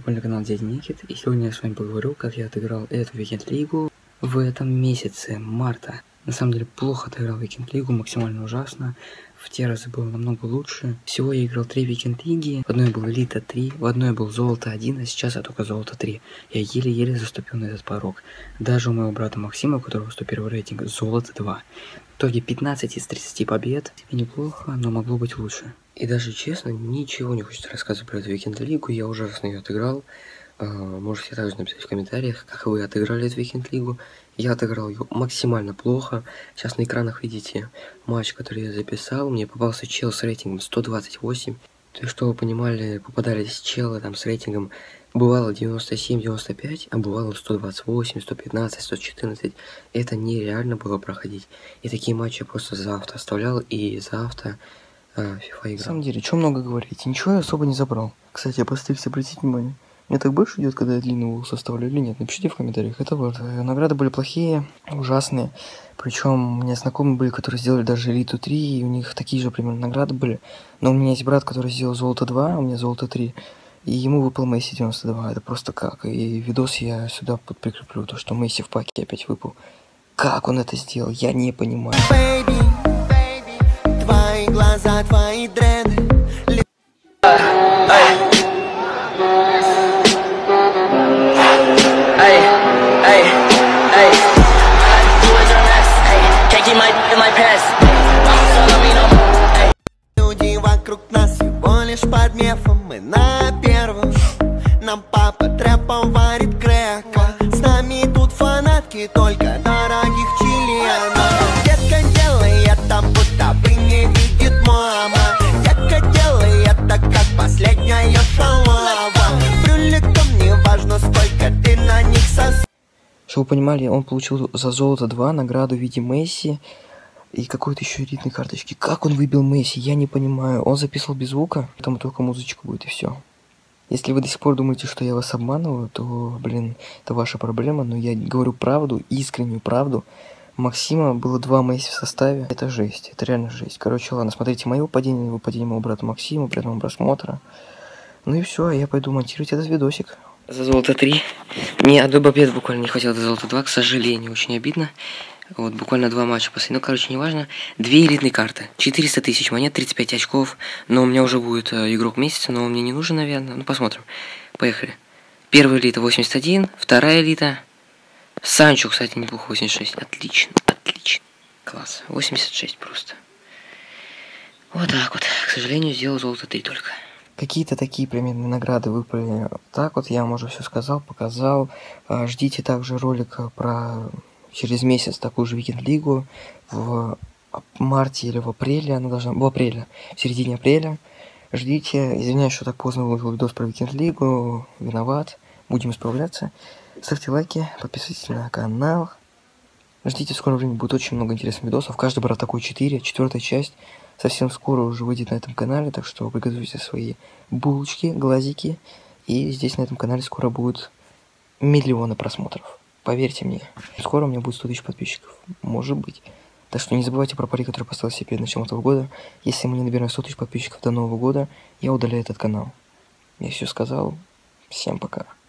попали на канал Дядя Никит, и сегодня я с вами поговорю, как я отыграл эту Викенд-лигу в этом месяце, марта. На самом деле, плохо отыграл Викенд-лигу, максимально ужасно. В те разы было намного лучше. Всего я играл 3 Викенд-лиги, в одной был Элита 3, в одной был Золото 1, а сейчас я только Золото 3. Я еле-еле заступил на этот порог. Даже у моего брата Максима, у которого 101 рейтинг, Золото 2. В итоге 15 из 30 побед. И неплохо, но могло быть лучше. И даже честно, ничего не хочется рассказывать про эту Викенд-лигу, я ужасно ее отыграл. Можете также написать в комментариях, как вы отыграли эту Викенд-лигу. Я отыграл ее максимально плохо. Сейчас на экранах видите матч, который я записал. Мне попался чел с рейтингом 128. То есть, чтобы вы понимали, попадались челы там с рейтингом бывало 97-95, а бывало 128, 115, 114. Это нереально было проходить. И такие матчи я просто за авто оставлял и за авто FIFA играл. На самом деле, что много говорить, ничего я особо не забрал. Кстати, я постригся, обратите внимание. Мне так больше идет, когда я длинный волос оставлю или нет? Напишите в комментариях. Это вот. Награды были плохие, ужасные. Причем у меня знакомые были, которые сделали даже Элиту 3, и у них такие же примерно награды были. Но у меня есть брат, который сделал Золото 2, а у меня Золото 3. И ему выпал Месси 92. Это просто как. И видос я сюда прикреплю, то что Месси в паке опять выпал. Как он это сделал, я не понимаю. Baby, твои глаза, твои дреды. Люди вокруг нас всего лишь под мефом, мы на первом. Нам папа трэпом варит крека. С нами тут фанатки только дорогих членов. Детка делает там, будто бы не видит мама. Детка делает так, как последняя шалава. Брюликом не важно, сколько ты на них сос. Чтобы вы понимали, он получил за Золото 2 награду в виде Месси и какой-то еще элитной карточки. Как он выбил Месси, я не понимаю. Он записывал без звука, поэтому только музычка будет и все. Если вы до сих пор думаете, что я вас обманываю, то, блин, это ваша проблема. Но я говорю правду, искреннюю правду. Максима было 2 Месси в составе. Это жесть, это реально жесть. Короче, ладно, смотрите мое падение, выпадение моего брата Максима, приятного просмотра. Ну и все, я пойду монтировать этот видосик. За Золото 3. Мне одной победы буквально не хватило до Золота 2, к сожалению, очень обидно. Вот, буквально 2 матча последних. Ну, короче, неважно. 2 элитные карты. 400 тысяч монет, 35 очков. Но у меня уже будет игрок месяца, но он мне не нужен, наверное. Ну, посмотрим. Поехали. Первая элита 81, вторая элита. Санчо, кстати, неплохо, 86. Отлично, отлично. Класс. 86 просто. Вот так вот. К сожалению, сделал Золото 3 только. Какие-то такие примерные награды выпали. Так вот, я вам уже все сказал, показал. Ждите также ролика про через месяц такую же Викенд-лигу в марте или в апреле. Она должна... В апреле, в середине апреля. Ждите. Извиняюсь, что так поздно выложил видос про Викенд-лигу. Виноват. Будем исправляться. Ставьте лайки, подписывайтесь на канал. Ждите, в скором времени будет очень много интересных видосов. Каждый брат такой 4, 4-я часть. Совсем скоро уже выйдет на этом канале, так что приготовьте свои булочки, глазики. И здесь на этом канале скоро будут миллионы просмотров. Поверьте мне. Скоро у меня будет 100 тысяч подписчиков. Может быть. Так что не забывайте про пари, который поставил себе перед началом этого года. Если мы не набираем 100 тысяч подписчиков до Нового года, я удаляю этот канал. Я все сказал. Всем пока.